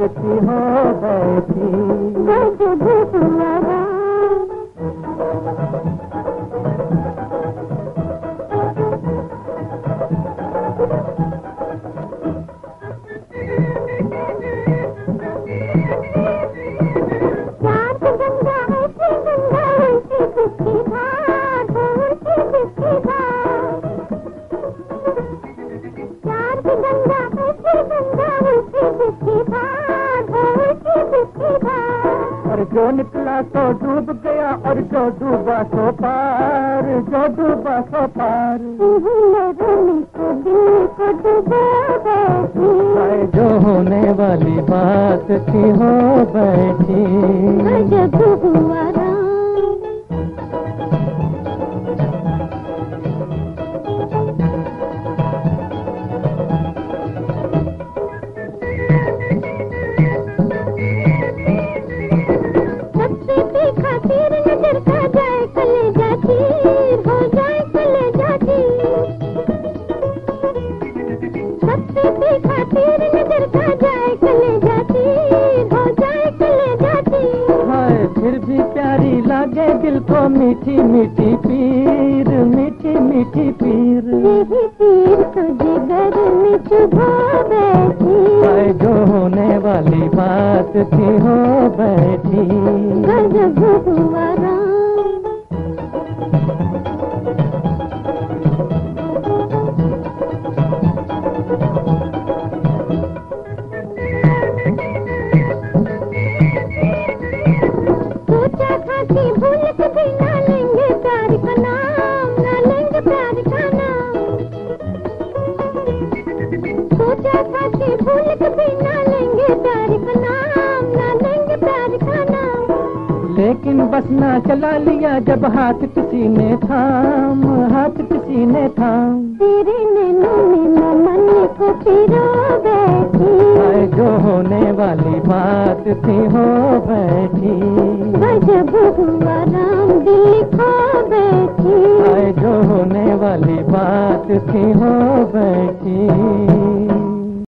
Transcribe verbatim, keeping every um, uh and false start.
सी हो बैठी। और जो निकला तो डूब गया और जो डूबा सो पार, जो डूबा सो पार। जो होने वाली बात थी हो बैठी। जब हुआ फिर भी प्यारी लागे दिल को मीठी मीठी पीर, मीठी मीठी पीर। यही पीर तुझे घर में चुभा बैठी। जो होने वाली बात थी हो बैठी। गजब हुआ लेकिन बस ना चला लिया जब हाथ किसी ने थाम, हाथ किसी ने थाम। तेरे नैनों में मन को पिरो बैठी। जो होने वाली बात थी हो बैठी। गजब हुआ राम दिल खो बैठी। जो होने वाली बात थी हो बैठी।